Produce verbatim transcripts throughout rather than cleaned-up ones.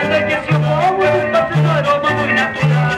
desde que se ocupa un espacio su aroma muy natural.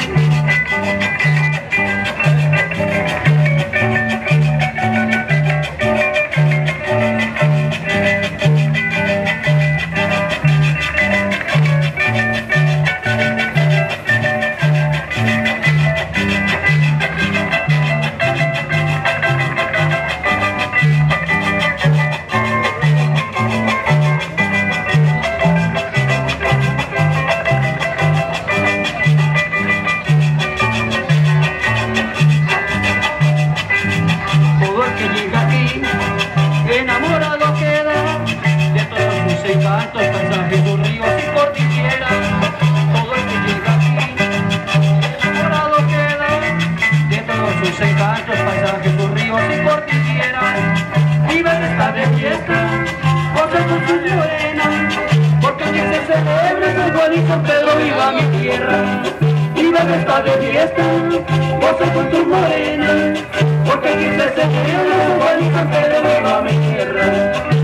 Enamorado queda de todos sus encantos, paisajes, sus ríos y cordilleras. Todo el que llega aquí, enamorado queda de todos sus encantos, paisajes, sus ríos y cordilleras. Vive de esta de fiesta, goza con sus morenas, porque aquí se celebra San Juan y San Pedro, viva mi tierra. Vive de esta de fiesta, goza con tus morenas, porque aquí se celebra San Juan y San Pedro, viva mi tierra.